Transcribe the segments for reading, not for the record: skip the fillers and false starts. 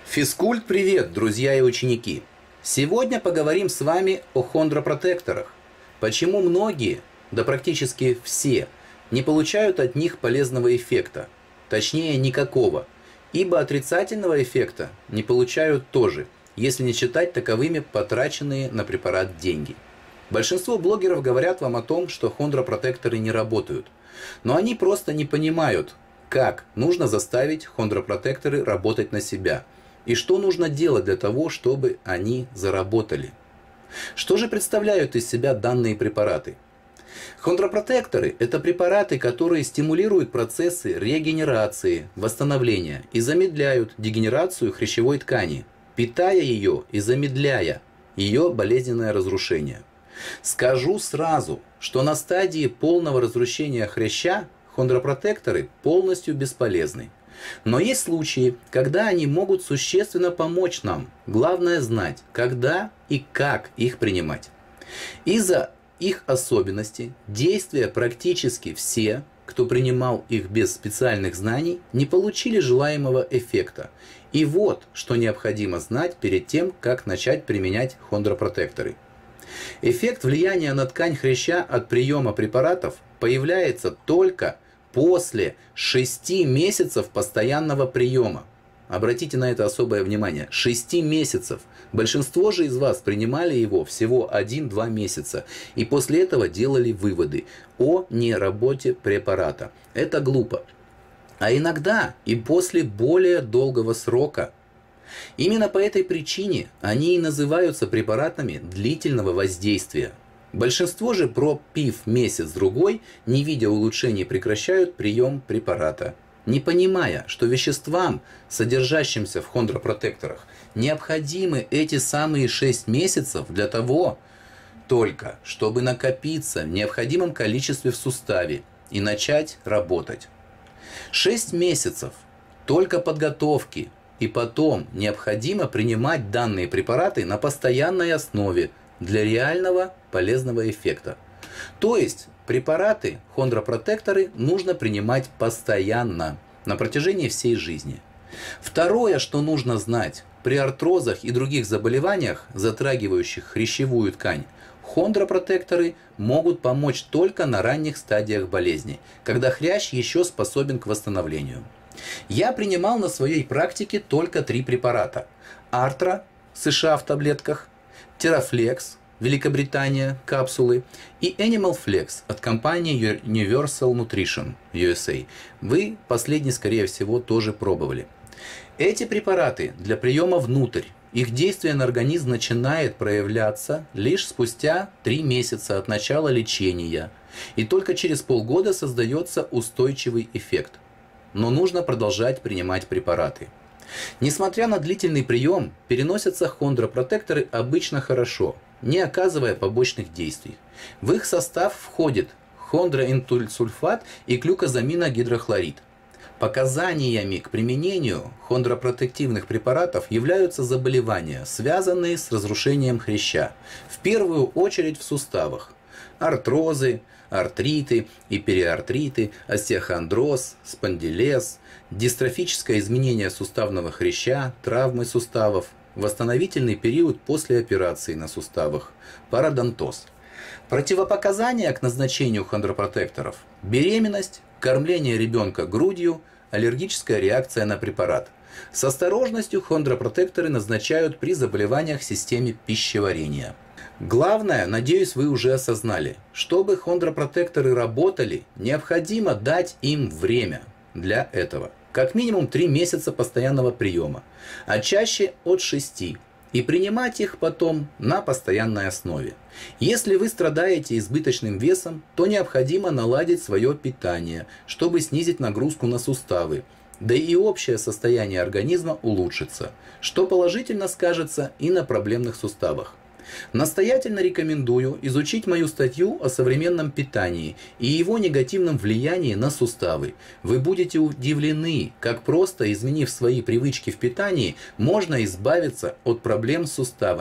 Физкульт, привет, друзья и ученики! Сегодня поговорим с вами о хондропротекторах. Почему многие, да практически все, не получают от них полезного эффекта, точнее никакого, ибо отрицательного эффекта не получают тоже, если не считать таковыми потраченные на препарат деньги. Большинство блогеров говорят вам о том, что хондропротекторы не работают, но они просто не понимают, как нужно заставить хондропротекторы работать на себя и что нужно делать для того, чтобы они заработали. Что же представляют из себя данные препараты? Хондропротекторы – это препараты, которые стимулируют процессы регенерации, восстановления и замедляют дегенерацию хрящевой ткани, питая ее и замедляя ее болезненное разрушение. Скажу сразу, что на стадии полного разрушения хряща хондропротекторы полностью бесполезны. Но есть случаи, когда они могут существенно помочь нам. Главное знать, когда и как их принимать. Из-за их особенностей действия практически все, кто принимал их без специальных знаний, не получили желаемого эффекта. И вот, что необходимо знать перед тем, как начать применять хондропротекторы. Эффект влияния на ткань хряща от приема препаратов появляется только после 6 месяцев постоянного приема. Обратите на это особое внимание. 6 месяцев. Большинство же из вас принимали его всего 1-2 месяца. И после этого делали выводы о неработе препарата. Это глупо. А иногда и после более долгого срока. Именно по этой причине они и называются препаратами длительного воздействия. Большинство же, пропив месяц-другой, не видя улучшений, прекращают прием препарата, не понимая, что веществам, содержащимся в хондропротекторах, необходимы эти самые 6 месяцев для того, только чтобы накопиться в необходимом количестве в суставе и начать работать. 6 месяцев только подготовки, и потом необходимо принимать данные препараты на постоянной основе для реального полезного эффекта. То есть препараты, хондропротекторы нужно принимать постоянно, на протяжении всей жизни. Второе, что нужно знать, при артрозах и других заболеваниях, затрагивающих хрящевую ткань, хондропротекторы могут помочь только на ранних стадиях болезни, когда хрящ еще способен к восстановлению. Я принимал на своей практике только 3 препарата. Артра, США в таблетках, Терафлекс, Великобритания, капсулы, и Animal Flex от компании Universal Nutrition USA. Вы последний, скорее всего, тоже пробовали. Эти препараты для приема внутрь. Их действие на организм начинает проявляться лишь спустя 3 месяца от начала лечения. И только через полгода создается устойчивый эффект. Но нужно продолжать принимать препараты. Несмотря на длительный прием, переносятся хондропротекторы обычно хорошо, не оказывая побочных действий. В их состав входит хондроинтульсульфат и глюкозаминогидрохлорид. Показаниями к применению хондропротективных препаратов являются заболевания, связанные с разрушением хряща, в первую очередь в суставах. Артрозы, артриты и периартриты, остеохондроз, спондилез, дистрофическое изменение суставного хряща, травмы суставов, восстановительный период после операции на суставах, пародонтоз. Противопоказания к назначению хондропротекторов: беременность, кормление ребенка грудью, аллергическая реакция на препарат. С осторожностью хондропротекторы назначают при заболеваниях системы пищеварения. Главное, надеюсь, вы уже осознали, чтобы хондропротекторы работали, необходимо дать им время для этого. Как минимум 3 месяца постоянного приема, а чаще от 6, и принимать их потом на постоянной основе. Если вы страдаете избыточным весом, то необходимо наладить свое питание, чтобы снизить нагрузку на суставы, да и общее состояние организма улучшится, что положительно скажется и на проблемных суставах. Настоятельно рекомендую изучить мою статью о современном питании и его негативном влиянии на суставы. Вы будете удивлены, как просто изменив свои привычки в питании, можно избавиться от проблем с суставами.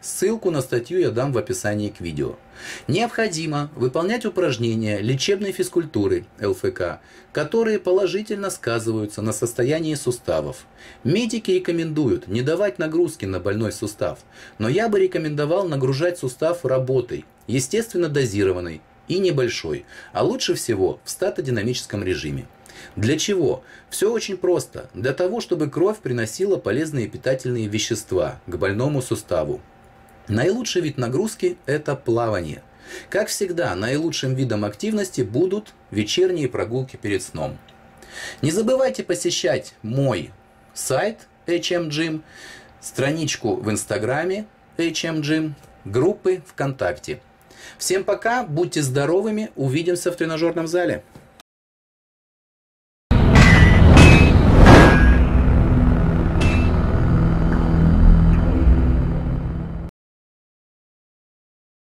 Ссылку на статью я дам в описании к видео. Необходимо выполнять упражнения лечебной физкультуры ЛФК, которые положительно сказываются на состоянии суставов. Медики рекомендуют не давать нагрузки на больной сустав, но я бы рекомендовал нагружать сустав работой, естественно дозированной и небольшой, а лучше всего в статодинамическом режиме. Для чего? Все очень просто. Для того, чтобы кровь приносила полезные питательные вещества к больному суставу. Наилучший вид нагрузки – это плавание. Как всегда, наилучшим видом активности будут вечерние прогулки перед сном. Не забывайте посещать мой сайт HM Gym, страничку в Инстаграме HM Gym, группы ВКонтакте. Всем пока, будьте здоровыми, увидимся в тренажерном зале.